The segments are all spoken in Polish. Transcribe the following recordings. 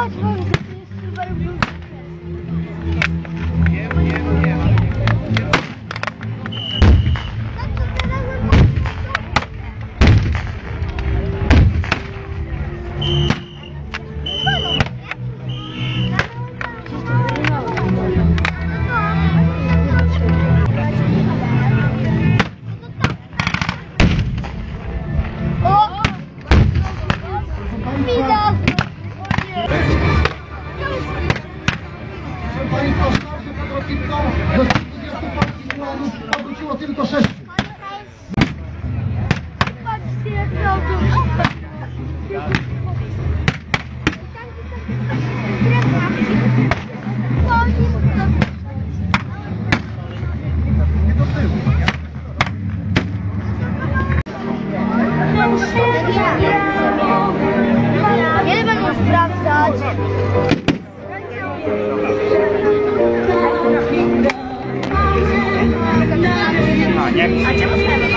Obróciło tylko 6. Kiedy będą sprawdzać? A czemu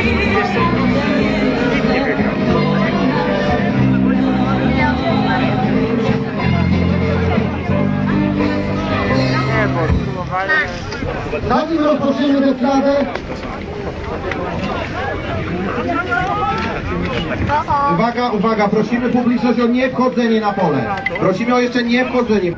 nie wygrał? Nie, bo próbowali. Zanim rozpoczniemy dekladę, uwaga, uwaga, prosimy publiczność o niewchodzenie na pole. Prosimy o jeszcze niewchodzenie.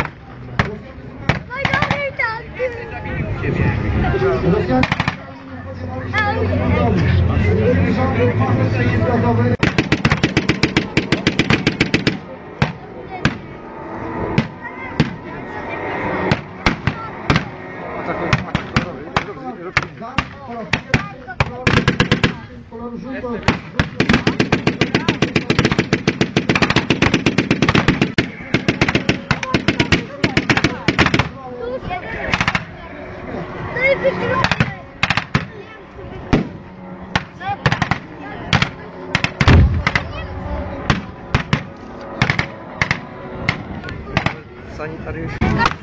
Sanitariusz.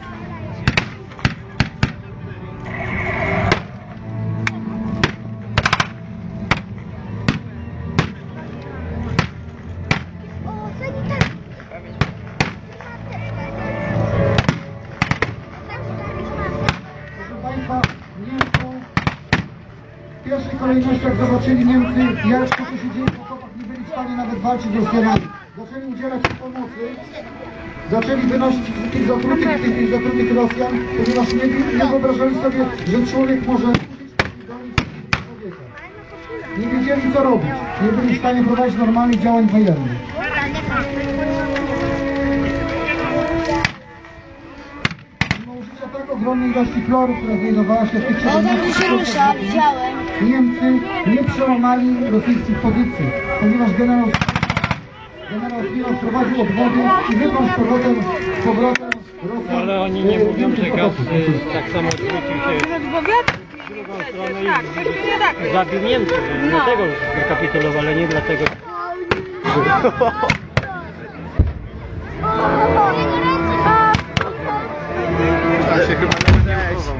W pierwszej kolejności, jak zobaczyli Niemcy, jak to się dzieje, nie byli w stanie nawet walczyć z Rosjanami. Zaczęli udzielać im pomocy, zaczęli wynosić tych zatrutych Rosjan, ponieważ nie wyobrażali sobie, że człowiek może bronić człowieka. Nie wiedzieli, co robić. Nie byli w stanie prowadzić normalnych działań wojennych. Tak ogromnej ilości chloru, która znajdowała się w tych Niemcy nie przełamali rosyjskich pozycji, ponieważ generał Zbigniew wprowadził odwody i wypał z powrotem Rosjan. Ale oni nie mówią, że gaz tak samo zwrócił się w drugą stronę i zabił Niemców. Dlatego zakapitulował, ale nie dlatego. Tam się chyba nie uchował.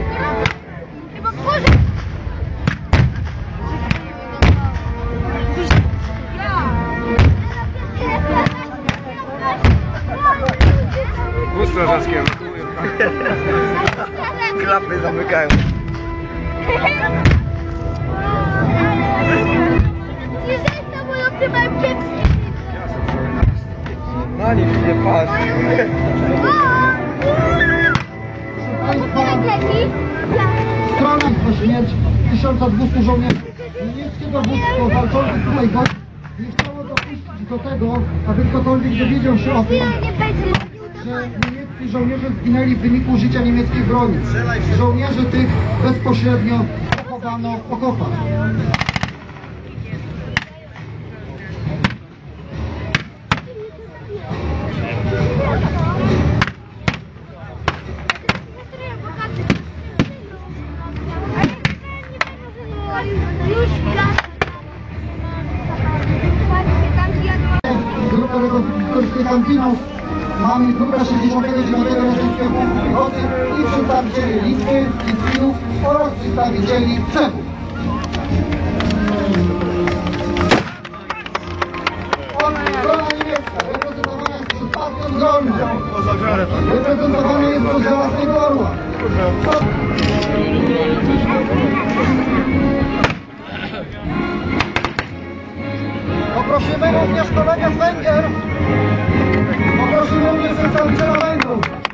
Wóz strażacki ewakuują. Klapy zamykają. Na nich nie patrz. Strona po śmierć 1200 żołnierzy. Niemieckie dowództwo walczących tutaj nie chciało dopuścić do tego, aby ktokolwiek dowiedział się o tym, że niemieccy żołnierze zginęli w wyniku użycia niemieckiej broni. Żołnierzy tych bezpośrednio pochowano w okopach. Konstantynów, mamy grupę 69 Rosyjskiego Piechotty i przedstawicieli Litwy, Litwinów oraz przedstawicieli Czechów. Strona niemiecka reprezentowana jest przez Ruchu Dolny. Reprezentowany jest przez Żelaznego Orła. Poprosimy również kolegę z Węgier. Poprosimy również przedstawiciela Węgrów.